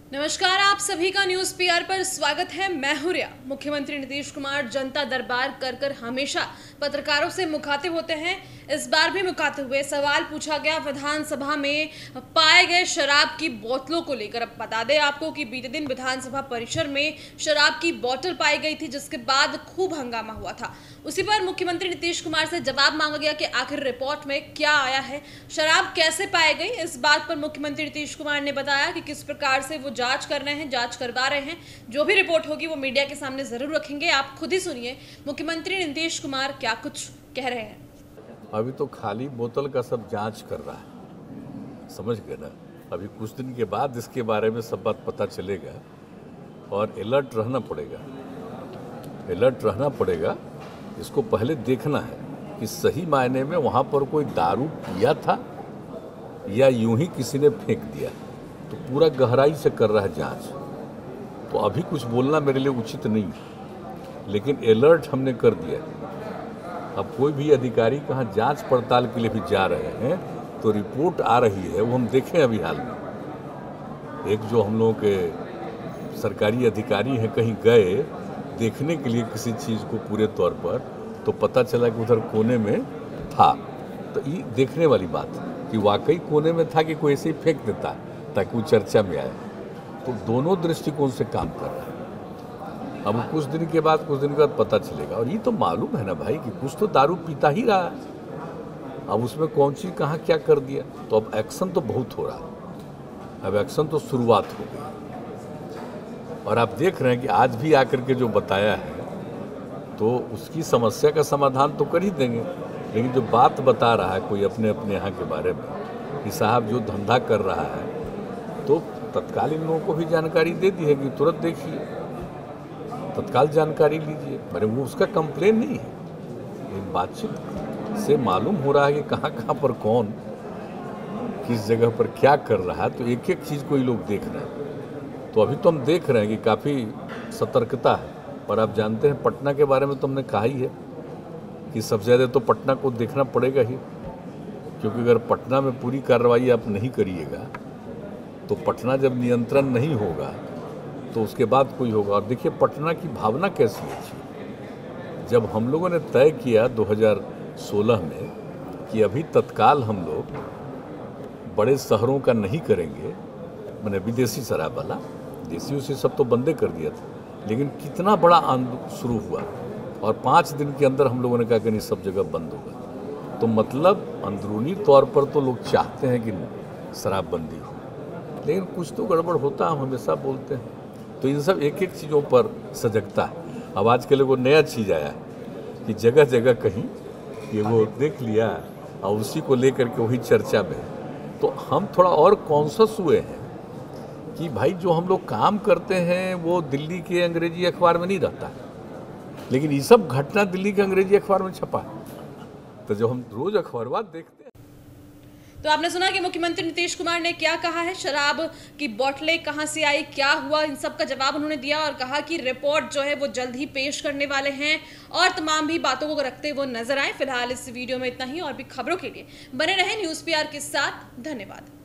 नमस्कार, आप सभी का न्यूज पीआर पर स्वागत है। मैं हूं रिया। मुख्यमंत्री नीतीश कुमार जनता दरबार कर हमेशा पत्रकारों से मुखातिब होते हैं। इस बार भी मुखातिब हुए। सवाल पूछा गया विधानसभा में पाए गए शराब की बोतलों को लेकर। अब बता दें आपको कि बीते दिन विधानसभा परिसर में शराब की बोतल पाई गई थी, जिसके बाद खूब हंगामा हुआ था। उसी पर मुख्यमंत्री नीतीश कुमार से जवाब मांगा गया कि आखिर रिपोर्ट में क्या आया है, शराब कैसे पाई गई। इस बात पर मुख्यमंत्री नीतीश कुमार ने बताया कि किस प्रकार से वो जांच कर रहे हैं, जांच करवा रहे हैं। जो भी रिपोर्ट होगी वो मीडिया के सामने जरूर रखेंगे। आप खुद ही सुनिए मुख्यमंत्री नीतीश कुमार क्या कुछ कह रहे हैं। अभी तो खाली बोतल का सब जांच कर रहा है, समझ गए ना। अभी कुछ दिन के बाद इसके बारे में सब बात पता चलेगा और अलर्ट रहना पड़ेगा। इसको पहले देखना है कि सही मायने में वहाँ पर कोई दारू पिया था या यूं ही किसी ने फेंक दिया। तो पूरा गहराई से कर रहा है जांच। तो अभी कुछ बोलना मेरे लिए उचित नहीं, लेकिन अलर्ट हमने कर दिया। अब कोई भी अधिकारी कहाँ जांच पड़ताल के लिए भी जा रहे हैं तो रिपोर्ट आ रही है, वो हम देखें। अभी हाल में एक जो हम लोगों के सरकारी अधिकारी हैं कहीं गए देखने के लिए किसी चीज़ को पूरे तौर पर, तो पता चला कि उधर कोने में था। तो ये देखने वाली बात है कि वाकई कोने में था कि कोई ऐसे ही फेंक देता ताकि वो चर्चा में आए। तो दोनों दृष्टिकोण से काम कर रहा है। अब कुछ दिन के बाद पता चलेगा। और ये तो मालूम है ना भाई कि कुछ तो दारू पीता ही रहा है। अब उसमें कौन सी कहाँ क्या कर दिया। तो अब एक्शन तो बहुत हो रहा है। अब एक्शन तो शुरुआत हो गई और आप देख रहे हैं कि आज भी आकर के जो बताया है तो उसकी समस्या का समाधान तो कर ही देंगे। लेकिन जो बात बता रहा है कोई अपने अपने यहाँ के बारे में कि साहब जो धंधा कर रहा है, तो तत्काल इन लोगों को भी जानकारी दे दी है कि तुरंत देखिए, तत्काल जानकारी लीजिए। मेरे वो उसका कंप्लेन नहीं है, लेकिन बातचीत से मालूम हो रहा है कि कहाँ कहाँ पर कौन किस जगह पर क्या कर रहा है। तो एक एक चीज़ को ये लोग देख रहे हैं। तो अभी तो हम देख रहे हैं कि काफ़ी सतर्कता है। और आप जानते हैं पटना के बारे में तो हमने कहा ही है कि सबसे ज़्यादा तो पटना को देखना पड़ेगा ही, क्योंकि अगर पटना में पूरी कार्रवाई आप नहीं करिएगा तो पटना जब नियंत्रण नहीं होगा तो उसके बाद कोई होगा। और देखिए पटना की भावना कैसी है। जब हम लोगों ने तय किया 2016 में कि अभी तत्काल हम लोग बड़े शहरों का नहीं करेंगे, मैंने विदेशी शराब वाला, देसी उसी सब तो बंदे कर दिया था, लेकिन कितना बड़ा आंदोलन शुरू हुआ और 5 दिन के अंदर हम लोगों ने कहा कि नहीं सब जगह बंद होगा। तो मतलब अंदरूनी तौर पर तो लोग चाहते हैं कि शराबबंदी हो, लेकिन कुछ तो गड़बड़ होता है, हम हमेशा बोलते हैं। तो इन सब एक एक चीज़ों पर सजगता है। अब आज के लोगों नया चीज़ आया है कि जगह जगह कहीं ये वो देख लिया और उसी को लेकर के वही चर्चा में। तो हम थोड़ा और कॉन्शस हुए हैं कि भाई जो हम लोग काम करते हैं वो दिल्ली के अंग्रेजी अखबार में नहीं रहता, लेकिन ये सब घटना दिल्ली के अंग्रेजी अखबार में छपा है। तो जो हम रोज अखबार देखते हैं। तो आपने सुना कि मुख्यमंत्री नीतीश कुमार ने क्या कहा है, शराब की बोतलें कहां से आई, क्या हुआ, इन सब का जवाब उन्होंने दिया और कहा कि रिपोर्ट जो है वो जल्द ही पेश करने वाले हैं और तमाम भी बातों को रखते हुए नजर आए। फिलहाल इस वीडियो में इतना ही। और भी खबरों के लिए बने रहें न्यूज पीआर के साथ। धन्यवाद।